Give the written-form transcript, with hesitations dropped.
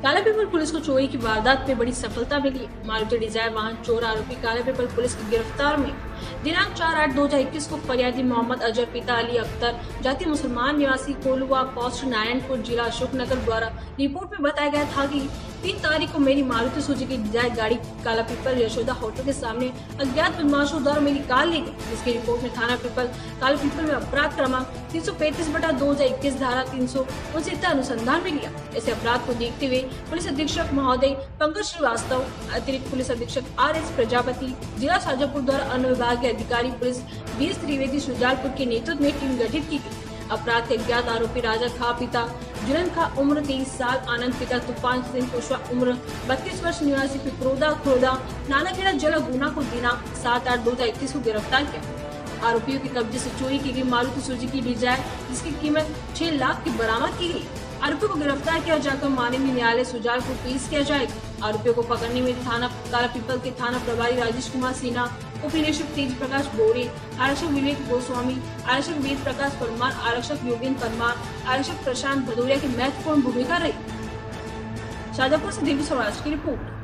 Kalapipal police को चोरी की वारदात में बड़ी सफलता मिली। मारुति डिजायर वाहन चोर आरोपी कालापीपल पुलिस की गिरफ्तार में दिनांक 4/8/2021 को फरियादी मोहम्मद अजहर पिता अली अख्तर जाति मुसलमान निवासी कोलुआ पोस्ट नारायणपुर जिला अशोकनगर द्वारा रिपोर्ट में बताया गया था कि 3 तारीख को मेरी मारुति सुजुकी डिजायर गाड़ी कालापीपल यशोदा होटल के सामने अज्ञात बदमाशों द्वारा मेरी कार ले गई, जिसकी रिपोर्ट में थाना पीपल कालापीपल में अपराध क्रमांक 335/2021 धारा 369 अनुसंधान में लिया। ऐसे अपराध को देखते हुए पुलिस अधीक्षक महोदय पंकज श्रीवास्तव, अतिरिक्त पुलिस अधीक्षक RS प्रजापति, जिला शाजापुर द्वारा अन्य विभागीय अधिकारी पुलिस BS त्रिवेदी शुजालपुर के नेतृत्व में टीम गठित की गई। अपराध के अज्ञात आरोपी राजा खा पिता जुलन खा उम्र 23 साल, आनंद पिता तूफान सिंह कुशवा उम्र 32 वर्ष निवासी पिपरोदा खुर्दा नानाखेड़ा जिला गुना को दिनांक 7/8/2021 को गिरफ्तार किया। आरोपियों के कब्जे से चोरी की गई मारुति सुजुकी डिजायर जिसकी कीमत 6 लाख की बरामद की गई। आरोपियों को गिरफ्तार किया जाकर माननीय न्यायालय सुजालपुर पेश किया जाएगा। आरोपियों को पकड़ने में थाना कालापीपल के थाना प्रभारी राजेश कुमार सिन्हा, उप निरीक्षक तेज प्रकाश बोरे, आरक्षक विवेक गोस्वामी, आरक्षक वेद प्रकाश परमार, आरक्षक योगेंद्र परमार, आरक्षक प्रशांत भदौरिया की महत्वपूर्ण भूमिका रही। शाजापुर से दिव्य स्वराज की रिपोर्ट।